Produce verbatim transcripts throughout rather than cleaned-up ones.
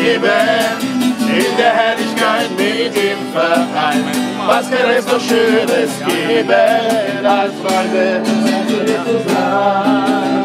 leben, in der Herrlichkeit mit ihm vereint. Was kann es noch Schönes geben, als Freunde zu sein?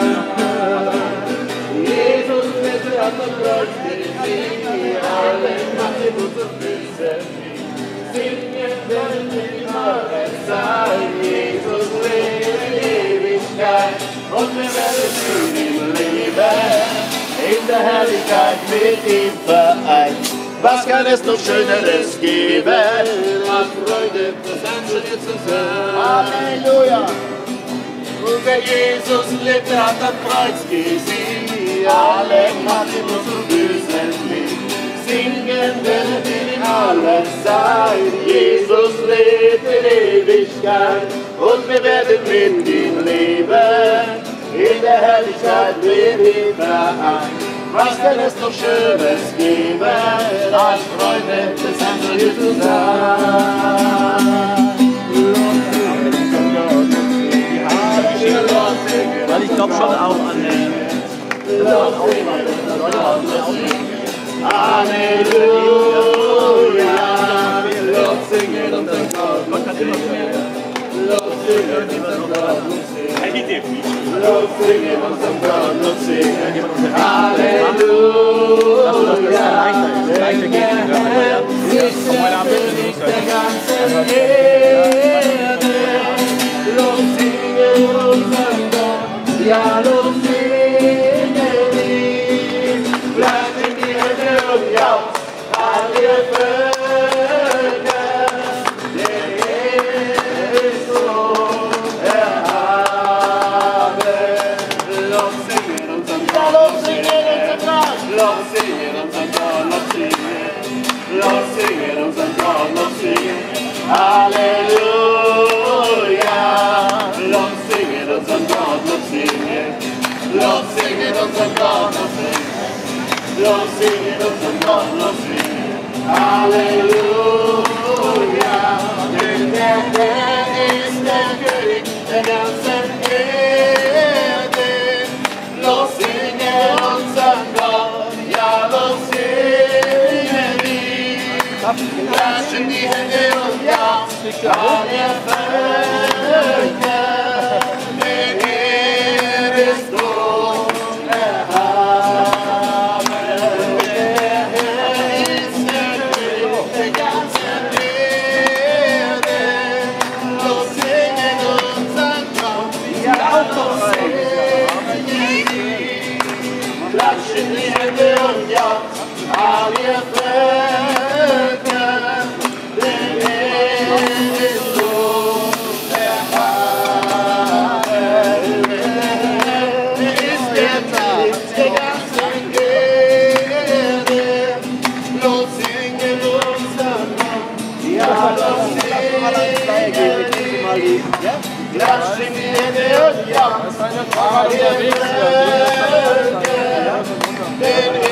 Jesus lebt an der Kreuz, wir alle machen unsere Füße singen, wenn wir alle sein. Jesus lebt in Ewigkeit und wir werden mit ihm leben, in der Herrlichkeit mit ihm vereint. Was kann es noch Schöneres geben, als Freude zusammen zu sein? Halleluja! Und wer Jesus lebt, hat am Kreuz gesiegt. Alle machen unsere Füßen mit. Singen werden wir in alles sein. Jesus lebt in Ewigkeit und wir werden mit ihm leben, in der Herrlichkeit mit ihm vereint. Was kann es noch Schönes geben, als Freunde des Herrn hier zu sein? Weil ich glaube schon auch an den Halleluja, Lob singen und dann Gott kann immer mehr. Lob singen und dann Gott singen. Lob singen und dann Gott singen. Halleluja, ist der König der ganzen Erde. Lob singen und dann Gott, ja, Lob singen wir. Bleibt in die Hände und ja, alle Völker, der ist so erhaben. Lob singen und dann Gott, Lob singen und dann Gott, Lob singen und dann Gott, Lob singen, Lob singen und dann Gott, Lob singen. Halleluja, Lob singen und dann Gott, Lob singen, Lob singen und dann Gott, Lob singen. Lob singen und dann Gott, Lob singen. Halleluja, denn der Herr ist der König der ganzen Erde. Lob singen unseren Gott, ja, Lob singen wir. Klatschen die Hände und ja, alle Völker, denn er ist hoch erhaben. Der Herr ist der König der ganzen Erde. Lob singen unseren Gott, ja, Lob singen wir. Klatschen die Hände und ja, alle Völker, denn er ist so erhaben. Er ist der König der ganzen Erde. Lob singen unseren Gott, ja, Lob singen wir. Klatschen die Hände und ja, alle Völker, denn